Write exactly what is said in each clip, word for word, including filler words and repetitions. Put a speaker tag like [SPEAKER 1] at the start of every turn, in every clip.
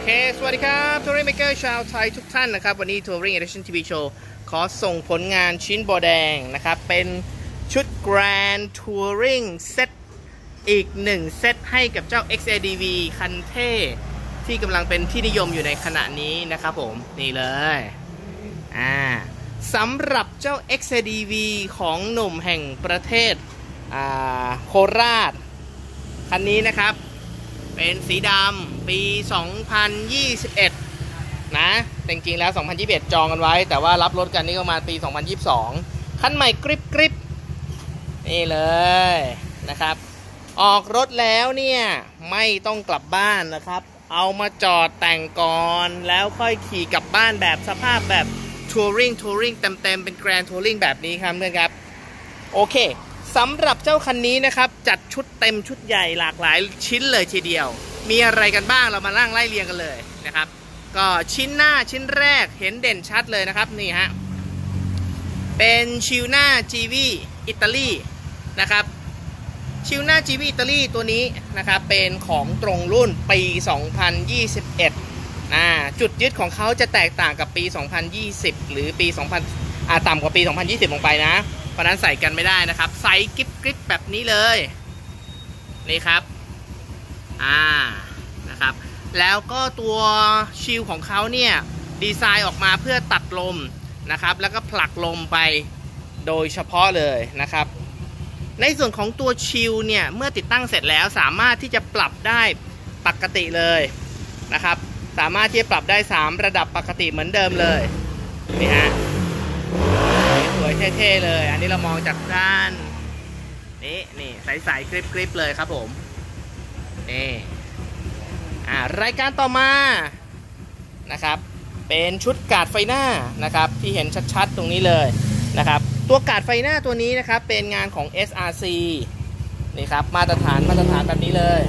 [SPEAKER 1] เคสวัสดีครับทัวริงเมเกอร์ชาวไทยทุกท่านนะครับวันนี้ Touring Edition ที วี Show ขอส่งผลงานชิ้นโบแดงนะครับเป็นชุด Grand Touring Set อีกหนึ่งเซตให้กับเจ้า เอ็กซ์ เอ ดี วี คันเท่ที่กำลังเป็นที่นิยมอยู่ในขณะนี้นะครับผมนี่เลยอ่าสำหรับเจ้า เอ็กซ์ เอ ดี วี ของหนุ่มแห่งประเทศอ่าโคราชคันนี้นะครับเป็นสีดำปี สองพันยี่สิบเอ็ด นะจริงๆแล้ว สองพันยี่สิบเอ็ด จองกันไว้แต่ว่ารับรถกันนี่ก็มาปี สองพันยี่สิบสอง คันใหม่กริบกริบนี่เลยนะครับออกรถแล้วเนี่ยไม่ต้องกลับบ้านนะครับเอามาจอดแต่งก่อนแล้วค่อยขี่กลับบ้านแบบสภาพแบบทัวริงทัวริงเต็มๆเป็นแกรนด์ทัวริงแบบนี้ครับเพื่อนครับโอเคสำหรับเจ้าคันนี้นะครับจัดชุดเต็มชุดใหญ่หลากหลายชิ้นเลยทีเดียวมีอะไรกันบ้างเรามาล่างไล่เรียงกันเลยนะครับก็ชิ้นหน้าชิ้นแรกเห็นเด่นชัดเลยนะครับนี่ฮะเป็นชิวหน้า จี วี อิตาลีนะครับชิวหน้า จี วี อิตาลีตัวนี้นะครับเป็นของตรงรุ่นปี สองพันยี่สิบเอ็ดนะจุดยึดของเขาจะแตกต่างกับปี สองพันยี่สิบ หรือปี สองพัน อ่าต่ำกว่าปี สองพันยี่สิบ ลงไปนะเพราะนั้นใส่กันไม่ได้นะครับใส่กริบกริบแบบนี้เลยนี่ครับอ่านะครับแล้วก็ตัวชิลของเขาเนี่ยดีไซน์ออกมาเพื่อตัดลมนะครับแล้วก็ผลักลมไปโดยเฉพาะเลยนะครับในส่วนของตัวชิลเนี่ยเมื่อติดตั้งเสร็จแล้วสามารถที่จะปรับได้ปกติเลยนะครับสามารถที่จะปรับได้สามระดับปกติเหมือนเดิมเลยนี่ฮะสวยเท่ๆเลยอันนี้เรามองจากด้านนี่นี่ใสๆกริบๆเลยครับผมนี่อ่ารายการต่อมานะครับเป็นชุดกาดไฟหน้านะครับที่เห็นชัดๆตรงนี้เลยนะครับตัวกาดไฟหน้าตัวนี้นะครับเป็นงานของ เอส อาร์ ซี นี่ครับมาตรฐานมาตรฐานแบบนี้เลย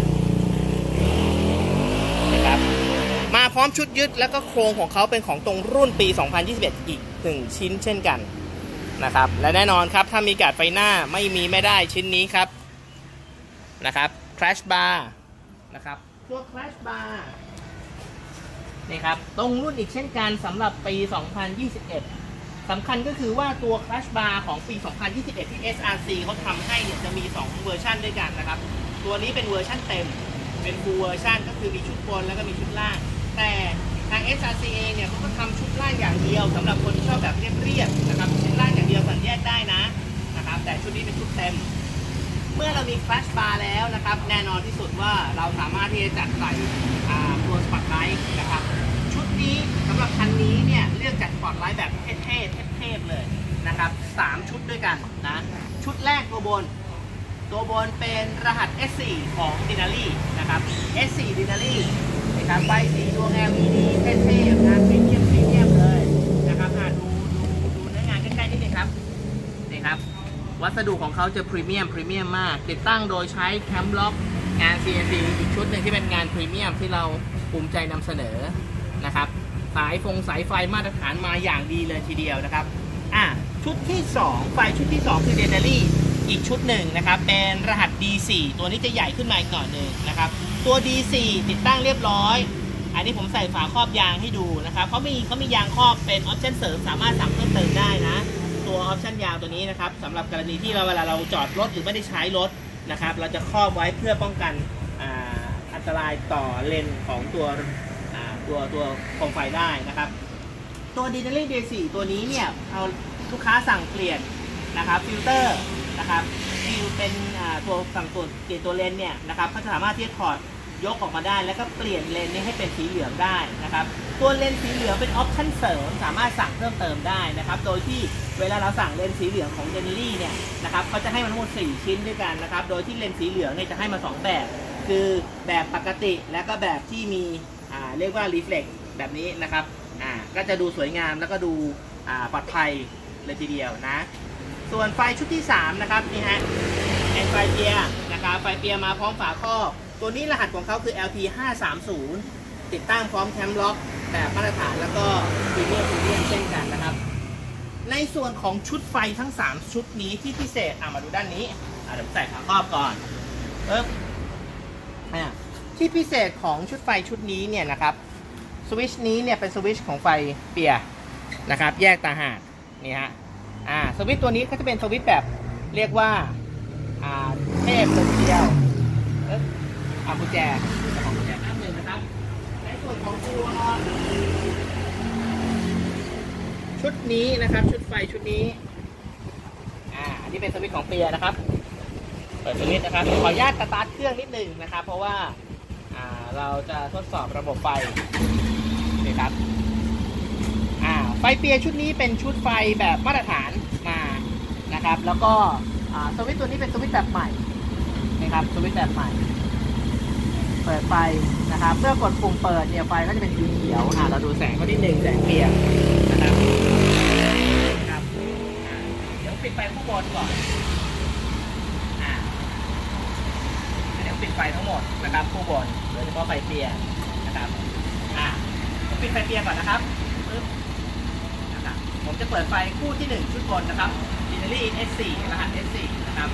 [SPEAKER 1] นะครับมาพร้อมชุดยึดแล้วก็โครงของเขาเป็นของตรงรุ่นปี สองพันยี่สิบเอ็ด อีกหนึ่งชิ้นเช่นกันนะครับและแน่นอนครับถ้ามีกาดไฟหน้าไม่มีไม่ได้ชิ้นนี้ครับนะครับ Crash Bar นะครับตัว Crash Bar นี่ครับตรงรุ่นอีกเช่นกันสำหรับปี สองพันยี่สิบเอ็ด สำคัญก็คือว่าตัว Crash Bar ของปี สองพันยี่สิบเอ็ด ที่ เอส อาร์ ซี เขาทำให้เนี่ยจะมีสองเวอร์ชันด้วยกันนะครับตัวนี้เป็นเวอร์ชันเต็มเป็น full เวอร์ชันก็คือมีชุดบนแล้วก็มีชุดล่างแต่ทาง เอส อาร์ ซี เองเนี่ยเขาก็ทำชุดล่างอย่างเดียวสำหรับคนที่ชอบแบบเรียบๆนะครับชุดล่างอย่างเดียวสั่งแยกได้นะนะครับแต่ชุดนี้เป็นชุดเต็มเมื่อเรามี Crash Bar แล้วนะครับแน่นอนที่สุดว่าเราสามารถที่จะจัดใส่ตัวสปอตไลท์นะครับชุดนี้สำหรับคันนี้เนี่ยเลือกจัดสปอตไลท์แบบเท่ๆเท่ๆเลยนะครับสามชุดด้วยกันนะชุดแรกตัวบนตัวบนเป็นรหัส เอส โฟร์ ของ Denali นะครับ เอส โฟร์ Denali นะครับไฟสีดวง แอล อี ดี เท่ๆงานพรีเมียมพรีเมียมเลยนะครับดูดูดูเนื้องานใกล้ๆนิดนึงครับนี่ครับวัสดุของเขาจะพรีเมียมพรีเมียมมากติดตั้งโดยใช้แคมล็อกงาน ซี เอ็น ซี อีกชุดหนึ่งที่เป็นงานพรีเมียมที่เราภูมิใจนำเสนอนะครับสายฟงสายไฟมาตรฐานมาอย่างดีเลยทีเดียวนะครับอ่ะชุดที่สองไฟชุดที่สองคือ Denali อีกชุดหนึ่งนะครับเป็นรหัส ดี โฟร์ ตัวนี้จะใหญ่ขึ้นมาอีกหน่อยหนึ่งนะครับตัว ดี โฟร์ ติดตั้งเรียบร้อยอันนี้ผมใส่ฝาครอบยางให้ดูนะครับเขามีเขามียางครอบเป็นออปชั่นเสริมสามารถสั่งเพิ่มเติมได้นะตัวออปชั่นยางตัวนี้นะครับสำหรับกรณีที่เราเวลาเราจอดรถหรือไม่ได้ใช้รถนะครับเราจะครอบไว้เพื่อป้องกันอ่าอันตรายต่อเลนของตัวอ่าตัวตัวโคมไฟได้นะครับตัว Denali ดี โฟร์ ตัวนี้เนี่ยเอาลูกค้าสั่งเปลี่ยนนะครับฟิลเตอร์นะครับฟิลเป็นตัวสั่งตัวเปลี่ยนตัวเลนเนี่ยนะครับเขาสามารถที่จะถอดยกออกมาได้แล้วก็เปลี่ยนเลนนี้ให้เป็นสีเหลืองได้นะครับตัวเลนสีเหลืองเป็นออปชั่นเสริมสามารถสั่งเพิ่มเติมได้นะครับโดยที่เวลาเราสั่งเลนสีเหลืองของ Denali เนี่ยนะครับเขาจะให้มาทั้งหมดสี่ชิ้นด้วยกันนะครับโดยที่เลนสีเหลืองเนี่ยจะให้มาสองแบบคือแบบปกติและก็แบบที่มีอ่าเรียกว่า reflect แบบนี้นะครับอ่าก็จะดูสวยงามแล้วก็ดูอ่าปลอดภัยเลยทีเดียวนะส่วนไฟชุดที่สามนะครับนี่ฮะเป็นไฟเปียนะครับไฟเปียมาพร้อมฝาครอบตัวนี้รหัสของเขาคือ แอล พี ห้าสามศูนย์ ติดตั้งพร้อมแคมล็อกแบบมาตรฐานแล้วก็พรีเมียมพรีเมียมเช่นกันนะครับในส่วนของชุดไฟทั้งสามชุดนี้ที่พิเศษอ่ะมาดูด้านนี้อ่ะเดี๋ยวใส่ฝาครอบก่อนปึ๊บอ่ะที่พิเศษของชุดไฟชุดนี้เนี่ยนะครับสวิตช์นี้เนี่ยเป็นสวิตช์ของไฟเปียร์นะครับแยกต่างหากนี่ฮะอ่าสวิตช์ตัวนี้ก็จะเป็นสวิตช์แบบเรียกว่าอ่าเทพเลยทีเดียวเออเอากุญแจของกุญแจแป๊บนึงนะครับในส่วนของตัวชุดนี้นะครับชุดไฟชุดนี้อ่าอันนี้เป็นสวิตช์ของเปียร์นะครับเปิดสวิตช์นะครับขออนุญาตสตาร์ทเครื่องนิดนึงนะครับเพราะว่าอ่าเราจะทดสอบระบบไฟนี่ครับอ่าไฟเปียร์ชุดนี้เป็นชุดไฟแบบมาตรฐานมานะครับแล้วก็อ่าสวิตช์ตัวนี้เป็นสวิตช์แบบใหม่นะครับสวิตช์แบบใหม่เปิดไฟนะครับเมื่อกดปุ่มเปิดเนี่ยไฟก็จะเป็นสีเขียวอ่าเราดูแสงก็นิดนึงแสงเปียร์นะครับครับอ่าเดี๋ยวปิดไฟข้างบนก่อนอ่าเดี๋ยวปิดไฟทั้งหมดนะครับข้างบนโดยเฉพาะไฟเปียร์นะครับอ่าผมปิดไฟเปียร์ก่อนนะครับปึ๊บนะครับผมจะเปิดไฟคู่ที่หนึ่งชุดบนนะครับ Denali เอส โฟร์ รหัส เอส โฟร์ นะครับ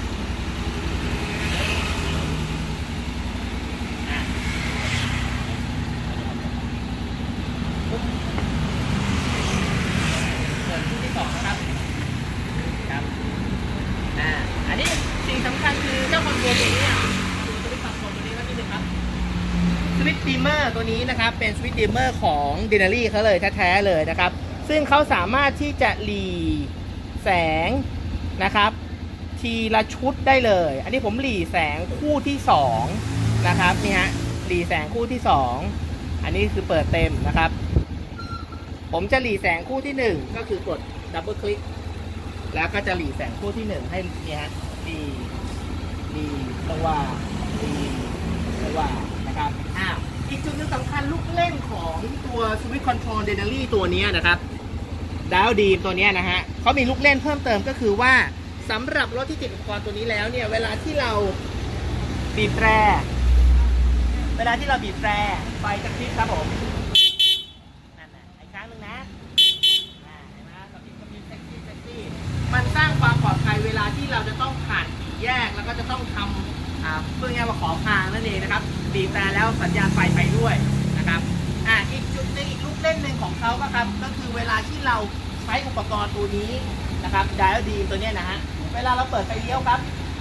[SPEAKER 1] เปิดคู่ที่สองนะครับครับอ่าอันนี้สิ่งสำคัญคือเจ้าคอนโทรลตัวนี้ดูสวิตช์คอนโทรลตัวนี้ก็นิดนึงครับสวิตช์ดิมเมอร์ตัวนี้นะครับเป็นสวิตช์ดิมเมอร์ของ Denali เขาเลยแท้ๆเลยนะครับซึ่งเขาสามารถที่จะหลีแสงนะครับทีละชุดได้เลยอันนี้ผมหลีแสงคู่ที่สองนะครับนี่ฮะหลีแสงคู่ที่สองอันนี้คือเปิดเต็มนะครับผมจะหลีแสงคู่ที่หนึ่งก็คือกดดับเบิลคลิกแล้วก็จะหลีแสงคู่ที่หนึ่งให้นี่ฮะหลีหลีสว่างหลีสว่างนะครับอ้าวอีกจุดหนึ่งสำคัญลูกเล่นของตัวสวิตช์คอนโทรล Denali ตัวนี้นะครับดาวดีมตัวนี้นะฮะเขามีลูกเล่นเพิ่มเติมก็คือว่าสำหรับรถที่ติดอุปกรณ์ตัวนี้แล้วเนี่ยเวลาที่เราบีบแตรเวลาที่เราบีบแตรไฟจะคลิปครับผมนั่นนะอีกครั้งหนึ่งนะเห็นไหมกระพริบกระพริบเซ็กซี่เซ็กซี่มันสร้างความปลอดภัยเวลาที่เราจะต้องผ่านสี่แยกแล้วก็จะต้องทำอ่าเพื่อไงว่าขอทางนั่นเองนะครับบีบแตรแล้วสัญญาณไฟไปด้วยนะครับอ่าอีกจุดหนึ่งอีกลูกเล่นหนึ่งของเขาก็ครับก็คือเวลาที่เราใช้อุปกรณ์ตัวนี้นะครับไดอะดีมตัวนี้นะฮะเวลาเราเปิดไฟเลี้ยวครับ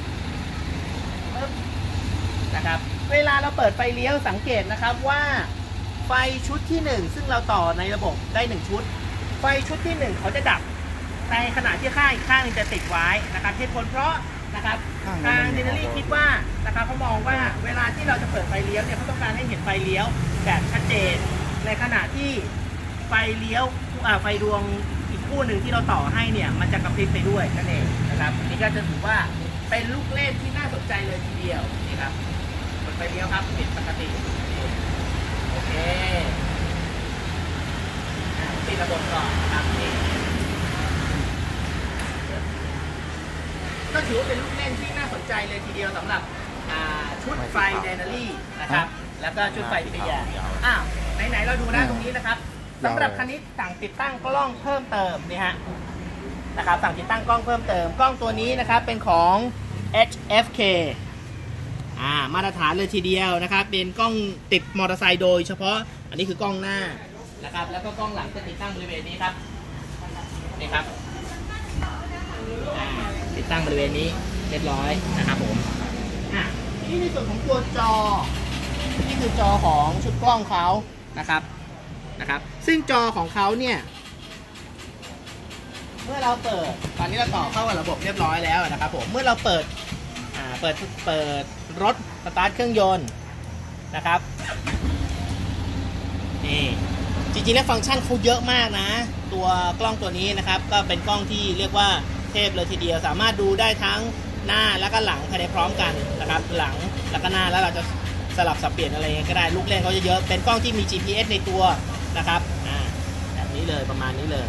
[SPEAKER 1] นะครับเวลาเราเปิดไฟเลี้ยวสังเกตนะครับว่าไฟชุดที่หนึ่งซึ่งเราต่อในระบบได้หนึ่งชุดไฟชุดที่หนึ่งเขาจะดับในขณะที่ข้างอีกข้างนึงจะติดไว้นะครับเหตุผลเพราะนะครับทาง Denali คิดว่านะครับเขามองว่าเวลาที่เราจะเปิดไฟเลี้ยวเนี่ยเขาต้องการให้เห็นไฟเลี้ยวแบบชัดเจนในขณะที่ไฟเลี้ยวไฟดวงอีกคู่หนึ่งที่เราต่อให้เนี่ยมันจะกระพริบไปด้วยนั่นเองนะครับนี่ก็จะถือว่าเป็นลูกเล่นที่น่าสนใจเลยทีเดียวนี่ครับเปิดไฟเลี้ยวครับปิดปกติโอเคปิดระบบก่อนครับนี่ก็ถือว่าเป็นลูกเล่นที่น่าสนใจเลยทีเดียวสำหรับชุดไฟ Denali นะครับแล้วก็ชุดไฟเปียร์อ้าวไหนๆเราดูนะตรงนี้นะครับสำหรับคันนี้สั่งติดตั้งกล้องเพิ่มเติมนี่ฮะนะครับสั่งติดตั้งกล้องเพิ่มเติมกล้องตัวนี้นะครับเป็นของ เอช เอฟ เค อ่ามาตรฐานเลยทีเดียวนะครับเป็นกล้องติดมอเตอร์ไซค์โดยเฉพาะอันนี้คือกล้องหน้านะครับแล้วก็กล้องหลังจะติดตั้งบริเวณนี้ครับนี่ครับติดตั้งบริเวณนี้เรียบร้อยนะครับผมอ่ะนี่ในส่วนของตัวจอนี่คือจอของชุดกล้องเขานะครับนะครับซึ่งจอของเขาเนี่ยเมื่อเราเปิดตอนนี้เราต่อเข้ากับระบบเรียบร้อยแล้วนะครับผมเมื่อเราเปิดอ่าเปิดเปิดรถสตาร์ทเครื่องยนต์นะครับนี่จริงๆแล้วฟังก์ชันเขาเยอะมากนะตัวกล้องตัวนี้นะครับก็เป็นกล้องที่เรียกว่าเทพเลยทีเดียวสามารถดูได้ทั้งหน้าแล้วก็หลังภายในพร้อมกันนะครับหลังแล้วก็หน้าแล้วเราจะสลับสับเปลี่ยนอะไรก็ได้ลูกเล่นเขาจะเยอะเป็นกล้องที่มี จี พี เอส ในตัวนะครับอ่าแบบนี้เลยประมาณนี้เลย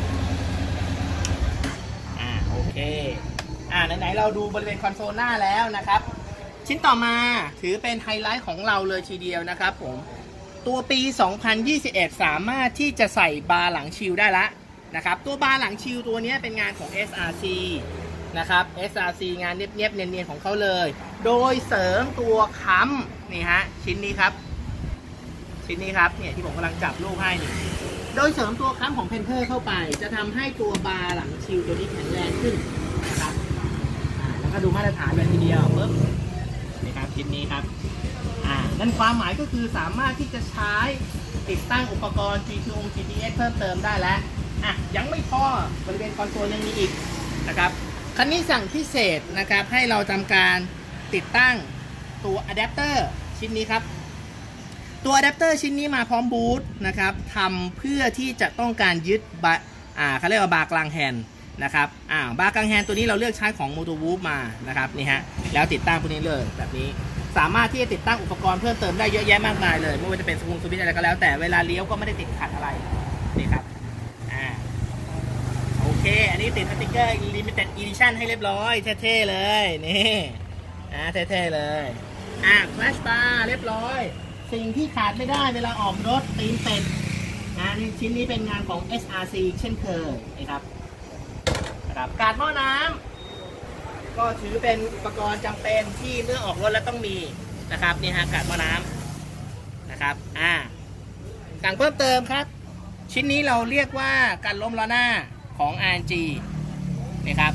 [SPEAKER 1] อ่าโอเคอ่าไหนๆเราดูบริเวณคอนโซลหน้าแล้วนะครับชิ้นต่อมาถือเป็นไฮไลท์ของเราเลยทีเดียวนะครับผมตัวปีสองพันยี่สิบเอ็ดสามารถที่จะใส่บาร์หลังชิลได้ละนะครับตัวบาร์หลังชิลตัวนี้เป็นงานของ เอส อาร์ ซี นะครับ เอส อาร์ ซี งานเนียบๆเนียนๆของเขาเลยโดยเสริมตัวค้ำนี่ฮะชิ้นนี้ครับชิ้นนี้ครับเนี่ยที่ผมกำลังจับรูปให้นี่โดยเสริมตัวค้ำของเพนเทอร์เข้าไปจะทำให้ตัวบาร์หลังชิลตัวนี้แข็งแรงขึ้นนะครับแล้วก็ดูมาตรฐานเลยทีเดียวปึ๊บนี่ครับชิ้นนี้ครับอ่านั่นความหมายก็คือสามารถที่จะใช้ติดตั้งอุปกรณ์ จี พี ยู จี พี เอส เพิ่มเติมได้แล้วอ่ะยังไม่พอบริเวณคอนโซลยังมีอีกนะครับคันนี้สั่งพิเศษนะครับให้เราทำการติดตั้งตัวอะแดปเตอร์ชิ้นนี้ครับตัวอะแดปเตอร์ชิ้นนี้มาพร้อมบูทนะครับทำเพื่อที่จะต้องการยึดบาอ่าเขาเรียกว่าบาร์กลางแฮนด์นะครับอ่าบาร์กลางแฮนด์ตัวนี้เราเลือกใช้ของโมโตวูฟมานะครับนี่ฮะแล้วติดตั้งพวกนี้เลยแบบนี้สามารถที่จะติดตั้งอุปกรณ์เพิ่มเติมได้เยอะแยะมากมายเลยไม่ว่าจะเป็นสวิงสวิตช์อะไรก็แล้วแต่เวลาเลี้ยวก็ไม่ได้ติดขัดอะไรนี่ครับอ่าโอเคอันนี้ติดสติ๊กเกอร์ Limited Edition ให้เรียบร้อยเท่ๆเลยนี่อ่าเท่ๆเลยอ่า Flash Bar เรียบร้อยสิ่งที่ขาดไม่ได้เวลาออกรถตีนเป็ดงานชิ้นนี้เป็นงานของ เอส อาร์ ซี เช่นเคยนะครับนะครับการหม้อน้ำก็ถือเป็นอุปกรณ์จำเป็นที่เมื่อออกรถแล้วต้องมีนะครับนี่ฮะการหม้อน้ำนะครับอ่าสั่งเพิ่มเติมครับชิ้นนี้เราเรียกว่าการล้มล้อหน้าของ อาร์ เอ็น จี นี่ครับ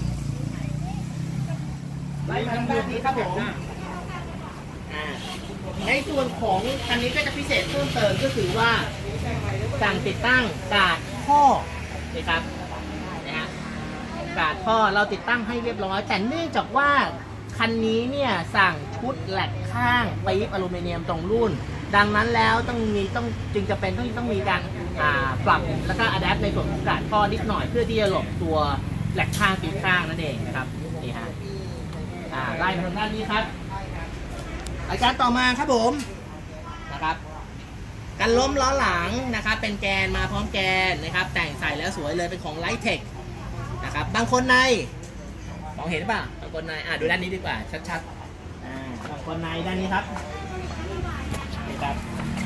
[SPEAKER 1] ไล่มาทางด้านนี้ครับผมในส่วนของคันนี้ก็จะพิเศษเพิ่มเติมก็คือว่าสั่งติดตั้งกาดท่อนะครับนะฮะกาดท่อเราติดตั้งให้เรียบร้อยแต่เนื่องจากว่าคันนี้เนี่ยสั่งชุดแหลกข้างปี๊บอลูมิเนียมตรงรุ่นดังนั้นแล้วต้องมีต้องจึงจะเป็นต้องต้องมีการปรับแล้วก็อัดแอปในส่วนของกาดท่อนิดหน่อยเพื่อที่จะหลบตัวแหลกข้างปี๊บข้างนั่นเองนะครับนี่ฮะไล่มาทางด้านนี้ครับรายการต่อมาครับผมนะครับกันล้มล้อหลังนะครับเป็นแกนมาพร้อมแกนนะครับแต่งใส่แล้วสวยเลยเป็นของไลท์เทคนะครับบางคนในมองเห็นป่ะบางคนในอ่ะดูด้านนี้ดีกว่าชัดๆอ่าบางคนในด้านนี้ครับนี่ครับ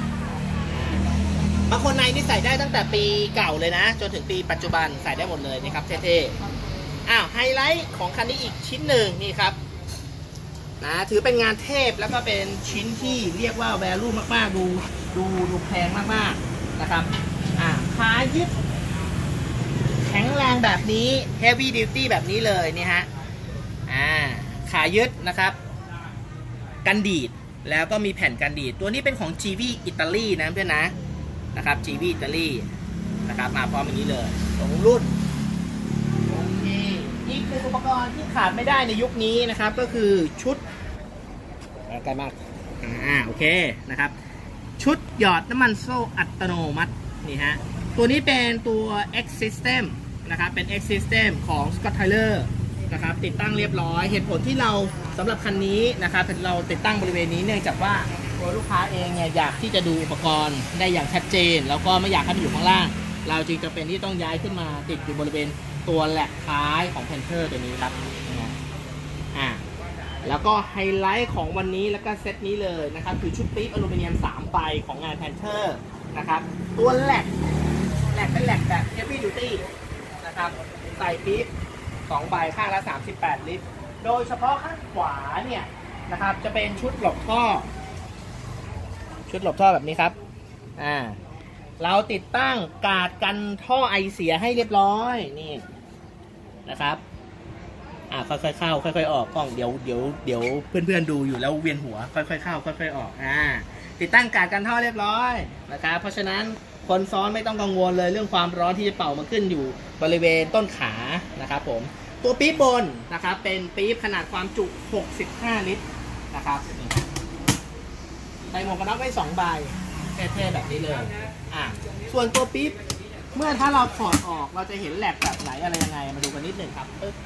[SPEAKER 1] บางคนในนี่ใส่ได้ตั้งแต่ปีเก่าเลยนะจนถึงปีปัจจุบันใส่ได้หมดเลยนี่ครับเท่ๆอ้าวไฮไลท์ของคันนี้อีกชิ้นหนึ่งนี่ครับนะถือเป็นงานเทพแล้วก็เป็นชิ้นที่เรียกว่า value มากๆดูดูดูแพงมากๆนะครับอ่าขายึดแข็งแรงแบบนี้ heavy duty แบบนี้เลยนี่ฮะอ่าขายึดนะครับกันดีดแล้วก็มีแผ่นกันดีดตัวนี้เป็นของ จี วี อิตาลีนะเพื่อนนะนะครับ จี วี อิตาลีนะครับมาพร้อมอย่างนี้เลยตรงรุ่นโอเคอีกหนึ่งอุปกรณ์ที่ขาดไม่ได้ในยุคนี้นะครับก็คือชุดใกล้มากอ่าโอเคนะครับชุดหยอดน้ำมันโซ่อัตโนมัตินี่ฮะตัวนี้เป็นตัว X System นะครับเป็น X System ของ Scott Tyler นะครับติดตั้งเรียบร้อยเหตุผลที่เราสำหรับคันนี้นะครับเราติดตั้งบริเวณนี้เนื่องจากว่าตัวลูกค้าเองเนี่ยอยากที่จะดูอุปกรณ์ได้อย่างชัดเจนแล้วก็ไม่อยากให้มันอยู่ข้างล่างเราจึงจะเป็นที่ต้องย้ายขึ้นมาติดอยู่บริเวณตัวแหลกท้ายของเพนเทอร์ตัวนี้ครับอ่าแล้วก็ไฮไลท์ของวันนี้แล้วก็เซตนี้เลยนะครับคือชุดปี๊บอลูมิเนียมสามใบของงานแพนเทอร์นะครับตัวแหลกแหลกเป็นแหลกแบบ heavy duty นะครับใส่ปี๊บสองใบข้างละสามสิบแปดลิตรโดยเฉพาะข้างขวาเนี่ยนะครับจะเป็นชุดหลบท่อชุดหลบท่อแบบนี้ครับอ่าเราติดตั้งกาดกันท่อไอเสียให้เรียบร้อยนี่นะครับอ่าค่อยๆเข้าค่อยๆออกกล้องเดี๋ยวเดี๋ยวเดี๋ยวเพื่อนๆดูอยู่แล้วเวียนหัวค่อยๆเข้าค่อยๆออกอ่าติดตั้งกาดกันท่อเรียบร้อยนะครับเพราะฉะนั้นคนซ้อนไม่ต้องกังวลเลยเรื่องความร้อนที่จะเป่ามาขึ้นอยู่บริเวณต้นขานะครับผมตัวปี๊บบนนะครับเป็นปี๊บขนาดความจุหกสิบห้าลิตรนะครับใส่หมวกกันน็อกได้สองใบเท่ๆแบบนี้เลยอ่ะส่วนตัวปี๊บเมื่อถ้าเราถอดออกเราจะเห็นแหลกแบบไหนอะไรยังไงมาดูกันนิดหนึ่งครับปึ๊บ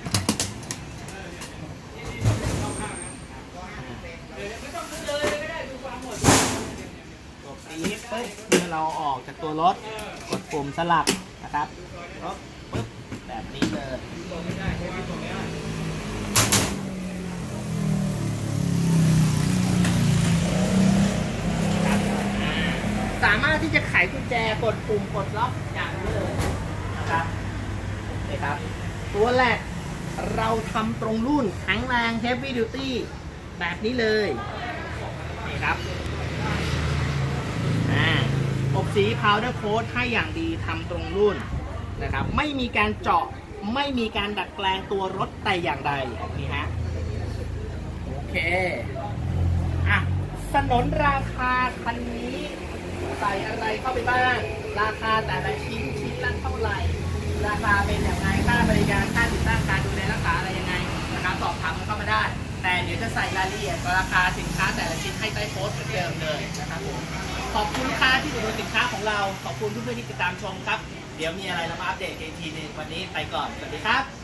[SPEAKER 1] ตัวปี๊บปึ๊บเมื่อเราออกจากตัวรถกดปุ่มสลับนะครับปึ๊บแบบนี้เลยสามารถที่จะไขกุญแจกดปุ่มกดล็อกอย่างนี้เลยนะครับนี่ครับตัวแรกเราทำตรงรุ่นแข็งแรง heavy duty แบบนี้เลยนี่ครับอ่สีพาวเดอร์โค้ดให้อย่างดีทำตรงรุ่นนะครับไม่มีการเจาะไม่มีการดัดแปลงตัวรถแต่อย่างใดนี่ฮะโอเคอ่ะสนนราคาคันนี้ใส่อะไรเข้าไปบ้างราคาแต่ละชิ้นชิ้นละเท่าไหร่ราคาเป็นอย่างไรค่าบริการค่าติดตั้งการดูแลรักษาอะไรยังไงนะครับสอบถามกันเข้ามาได้แต่เดี๋ยวจะใส่รายละเอียดราคาสินค้าแต่ละชิ้นให้ใต้โพสต์เหมือนเดิมเลยนะครับผมขอบคุณลูกค้าที่อุดหนุนสินค้าของเราขอบคุณเพื่อนๆที่ติดตามชมครับเดี๋ยวมีอะไรเรามาอัปเดตกันอีกทีนึงวันนี้ไปก่อนสวัสดีครับ